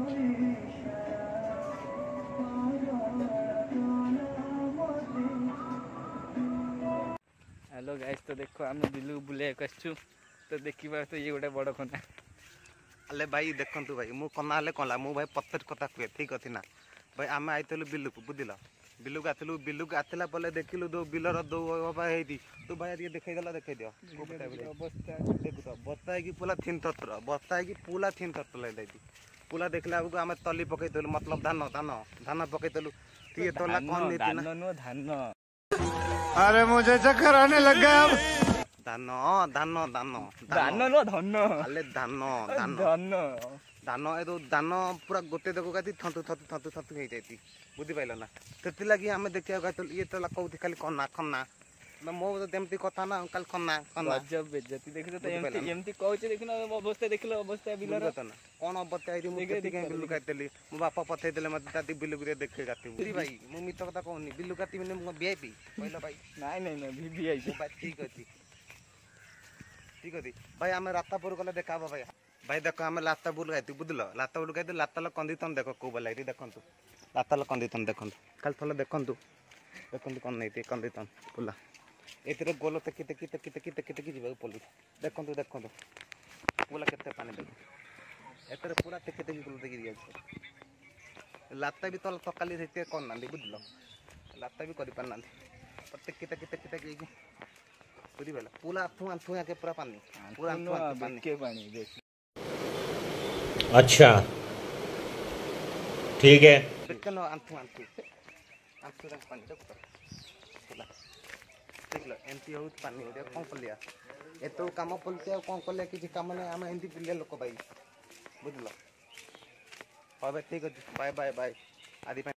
Hello guys, तो देखो आम बिलू बुले आसचु तो देखा तो ये गोटे बड़ कना अले भाई देखु भाई मु कना हेले कला मु भाई प्रत्येक कथा कहे ठीक अच्छी ना भाई आम आईलु बिलू को बुझल बिलू को आसलु बिलू को आसला पले देखिलु दो बिलर दो होती तू भाई ये देखा देखा दियो देखु तो बस्ता है पूरा थिन थर बस्ता है पूरा थिन थर लगे पूरा देखला बेलू आम तली पकईलु मतलब धान धान धान पकईलु तुए तला कौन धान। अरे मुझे चक्कर आने लग गया अब धान धान धान धान न धन अले धान धान धन धान ए धान पूरा गोटे देखो गाती थंतु थंतु थंतु थंतु हो जाती बुझी पाइल ना से लगी आम देखा ये तो कहते खाली कना खना मो तो कथा ना खाली खना खना गजब बेइज्जती देखि तो एमती कहूचे देखिन अवस्था देखिलो अवस्था बिलर कौन अवस्था है मु केति के बिल्लू काटली मो बापा पठे देले मते दादी बिल्लू गुरे देखे गाती बुझी भाई मु मित कथा कहनी बिल्लू काटी मने मु वीआईपी कहलो भाई नहीं नहीं नहीं वीवीआईपी भाई ठीक अछि भाई आमे रातापुर गले देखाबो भाई भाई देखो आमे लातापुर गाइती बुझलो लातापुर गाइती लाताल कंदीतन देखो को बलाइती देखंतु लाताल कंदीतन देखंतु खाली थले देखंतु देखंतु कोन नैती कंदीतन पुला एतिर गोल तेकी तेकी तेकी तेकी तेकी तेकी जीवा पलु देखंतु देखंतु पुला केते पानी देखो एतिर पूरा तेकी तेकी गोल तेकी दिया लाता भी तल तकाली सेते कोन नांदी बुझलो लाता भी करि पाना तेकी तेकी तेकी तेकी बुझी बेला पूरा थुआ के पूरा पानी पानी के पानी देख। अच्छा ठीक है देखनो आंथु आंथु आंथु रंग पानी देखो पूरा ठीक लो एमती हो पानी हो कौन कलिया ए तो काम पलते कौन कलिया किसी काम नहीं आम एमती पिलिया लोक भाई बुझल। हाँ भाई ठीक अच्छे बाय बाय बाय आदि।